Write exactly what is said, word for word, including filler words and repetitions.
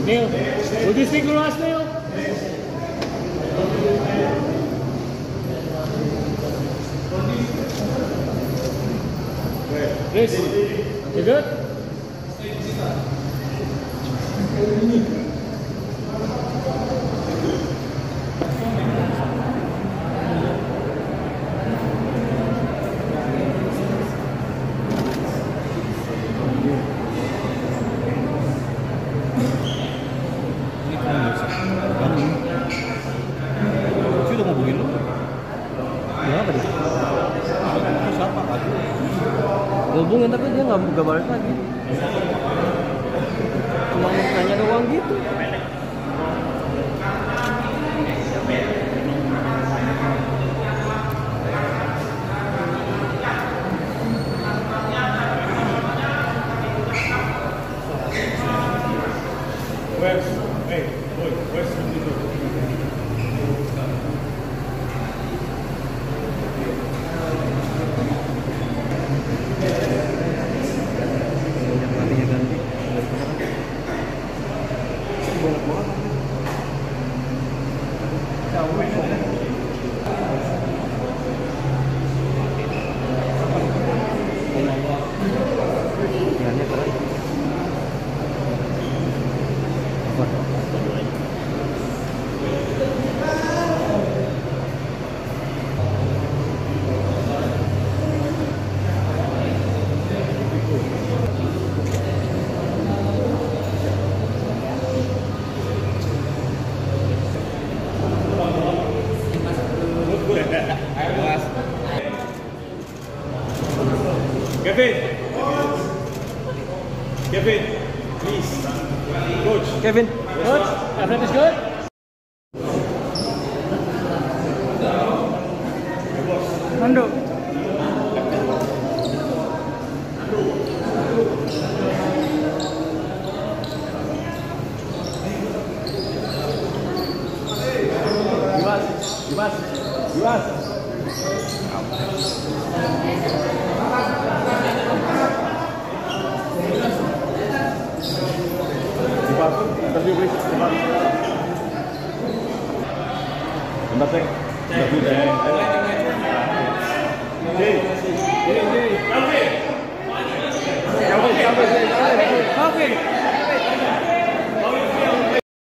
Neil, would you speak to us, Neil? Chris, you good? Sudah ngomongin lu? Ya apa dia? Siapa lagi? Hubungin tapi dia nggak nggak balik lagi. Cuma nanya doang gitu. Where's, hey, boy, where's the video? Kevin, Kevin, please, coach. Kevin, coach, everything is good? Mando. Dimas, Dimas, Dimas. Interview please. Bentar, Ceng. Interview, Ceng. Jay. Jay, Jay. Calvin. Calvin, Calvin, Calvin. Calvin.